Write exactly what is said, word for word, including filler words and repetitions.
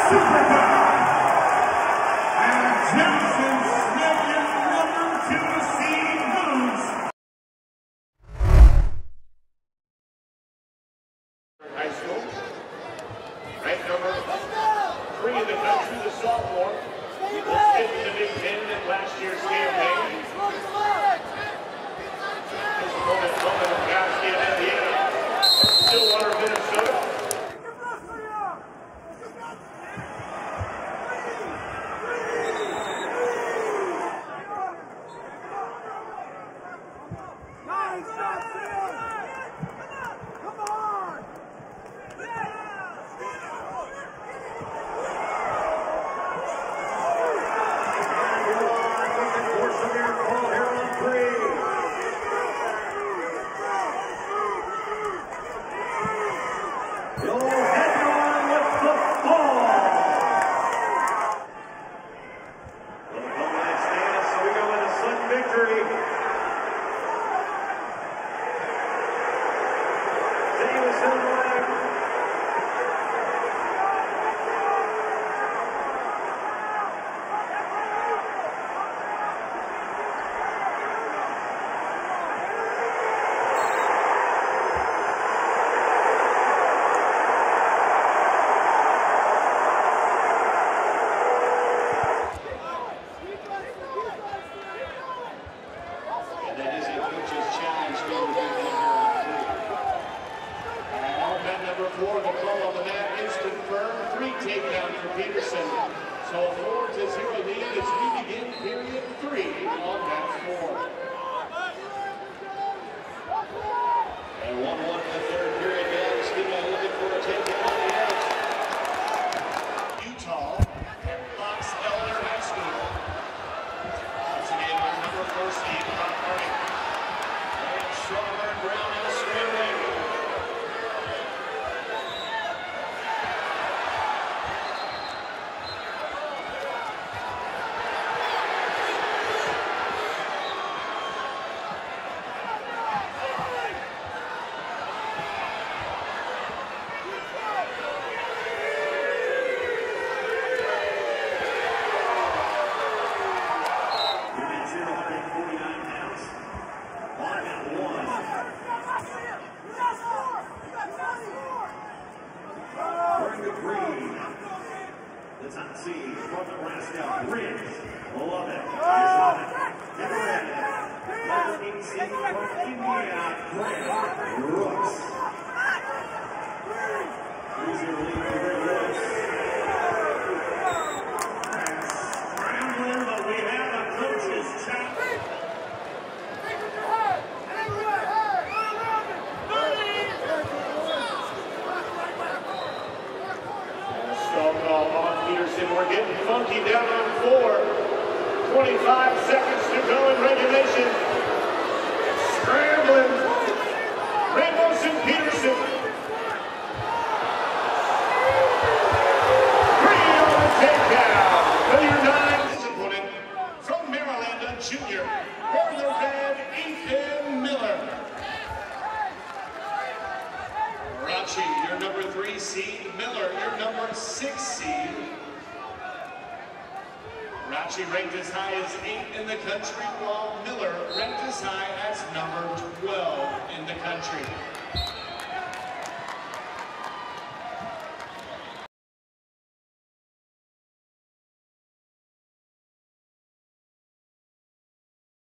High school. Ranked number three in the country, the sophomore. Was fifth in the Big Ten in last year's campaign. His opponent, Roman Lukowski of Indiana. Stillwater, Minnesota. Four, the call on the mat is confirmed. Three takedowns for Peterson. So Fords is here to lead as we begin period three on match four. And one one in the third period, guys. Skidmore looking for a takedown on the edge. Utah and Fox Elder High School. Once again, with number four seed, Brock Harding. And Stronger and Brown in the scrambling. The top seed from Nebraska, Riggs. Love it. Love it. Never end. Number eight seed from Indiana, Grant Brooks. Easy lead for Grant Brooks. Scrambling, but we have a coach's chat. Peterson, we're getting funky down on four. twenty-five seconds to go in regulation. Scrambling. Ramos and Peterson. Three on the takedown. Player nine. His opponent from Maryland, a junior. Cornerback Ethan Miller. Rachi, your number three seed. Miller, your number six seed. Rachi ranked as high as eight in the country, while Miller ranked as high as number twelve in the country.